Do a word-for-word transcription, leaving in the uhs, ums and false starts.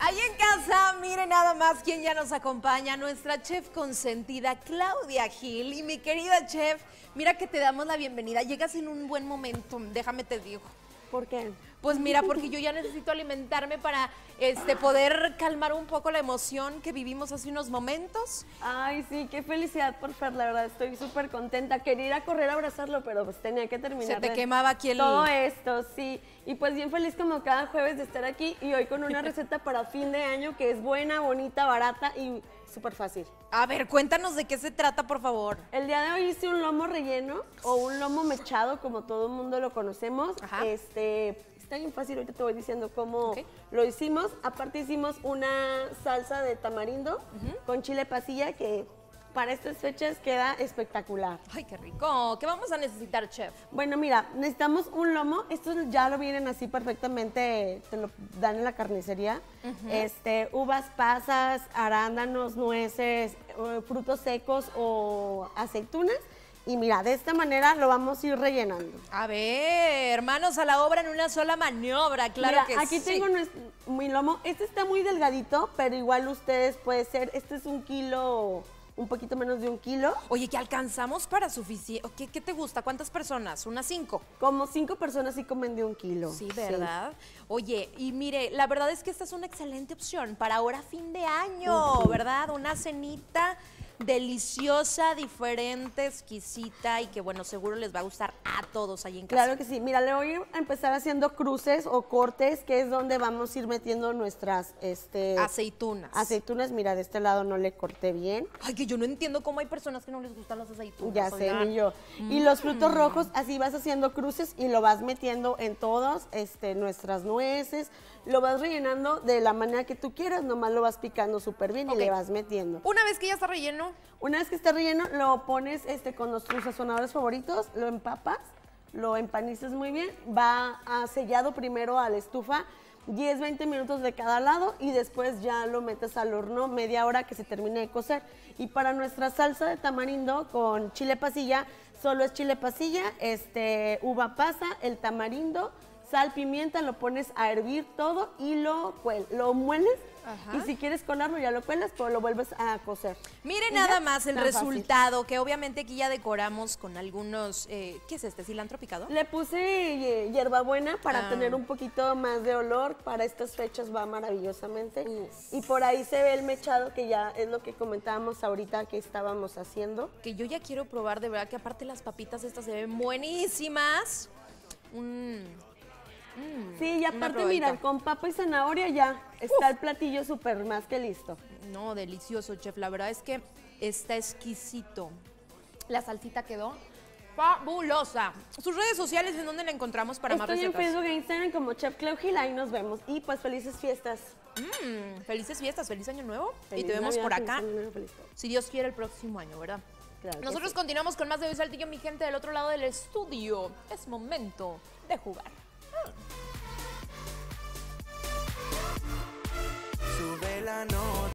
Ahí en casa, miren nada más quién ya nos acompaña, nuestra chef consentida, Claudia Gil. Y mi querida chef, mira que te damos la bienvenida. Llegas en un buen momento, déjame te digo. ¿Por qué? Pues mira, porque yo ya necesito alimentarme para este, poder calmar un poco la emoción que vivimos hace unos momentos. Ay, sí, qué felicidad por Fer, la verdad, estoy súper contenta. Quería ir a correr a abrazarlo, pero pues tenía que terminar. Se te de quemaba aquí el... todo esto, sí. Y pues bien feliz como cada jueves de estar aquí y hoy con una receta para fin de año que es buena, bonita, barata y súper fácil. A ver, cuéntanos de qué se trata, por favor. El día de hoy hice un lomo relleno o un lomo mechado, como todo el mundo lo conocemos. Ajá. Este... Está bien fácil, ahorita te voy diciendo cómo Okay. lo hicimos. Aparte hicimos una salsa de tamarindo Uh-huh. con chile pasilla que para estas fechas queda espectacular. Ay, qué rico. ¿Qué vamos a necesitar, chef? Bueno, mira, necesitamos un lomo. Estos ya lo vienen así perfectamente, te lo dan en la carnicería. Uh-huh. Este, uvas pasas, arándanos, nueces, eh, frutos secos o aceitunas. Y mira, de esta manera lo vamos a ir rellenando. A ver, manos a la obra en una sola maniobra, claro Mira, que aquí sí. tengo nuestro- mi lomo. Este está muy delgadito, pero igual ustedes puede ser. Este es un kilo, un poquito menos de un kilo. Oye, ¿qué alcanzamos para suficiente? ¿Qué, ¿Qué te gusta? ¿Cuántas personas? ¿Unas cinco? Como cinco personas sí comen de un kilo. Sí, ¿verdad? Oye, y mire, la verdad es que esta es una excelente opción para ahora fin de año, Ujú. ¿verdad? Una cenita deliciosa, diferente, exquisita y que, bueno, seguro les va a gustar a todos ahí en casa. Claro que sí. Mira, le voy a empezar haciendo cruces o cortes, que es donde vamos a ir metiendo nuestras este, Aceitunas. aceitunas. Mira, de este lado no le corté bien. Ay, que yo no entiendo cómo hay personas que no les gustan las aceitunas. Ya sé, oigan. ni yo. Y los frutos rojos, así vas haciendo cruces y lo vas metiendo en todas este, nuestras nueces. Lo vas rellenando de la manera que tú quieras, nomás lo vas picando súper bien Ok. y le vas metiendo. Una vez que ya está relleno, Una vez que está relleno, lo pones este, con nuestros sazonadores favoritos, lo empapas, lo empanizas muy bien, va a sellado primero a la estufa, diez, veinte minutos de cada lado y después ya lo metes al horno media hora que se termine de cocer. Y para nuestra salsa de tamarindo con chile pasilla, solo es chile pasilla, este, uva pasa, el tamarindo, sal, pimienta, lo pones a hervir todo y lo, cuel- lo mueles. Ajá. Y si quieres colarlo ya lo cuelas, pero lo vuelves a cocer. mire Y nada ya, más el tan fácil. resultado, que obviamente aquí ya decoramos con algunos, eh, ¿qué es este? ¿Cilantro picado? Le puse eh, hierbabuena para Ah. tener un poquito más de olor. Para estas fechas va maravillosamente. Uf. Y por ahí se ve el mechado, que ya es lo que comentábamos ahorita que estábamos haciendo. Que yo ya quiero probar, de verdad, que aparte las papitas estas se ven buenísimas. Mm. Mm, Sí, y una aparte, probadita. mira, con papa y zanahoria ya está el platillo súper más que listo. No, delicioso, chef. La verdad es que está exquisito. La salsita quedó fabulosa. Sus redes sociales, ¿en dónde la encontramos para más Estoy en recetas? Facebook e Instagram como Chef Clau Gil, ahí nos vemos. Y pues felices fiestas. Mm, felices fiestas, feliz año nuevo. Feliz y te vemos Navidad, por feliz acá, Año Nuevo, feliz todo. si Dios quiere, el próximo año, ¿verdad? Claro que Nosotros sí. continuamos con más de Hoy Saltillo, mi gente, del otro lado del estudio. Es momento de jugar. Sube la nota.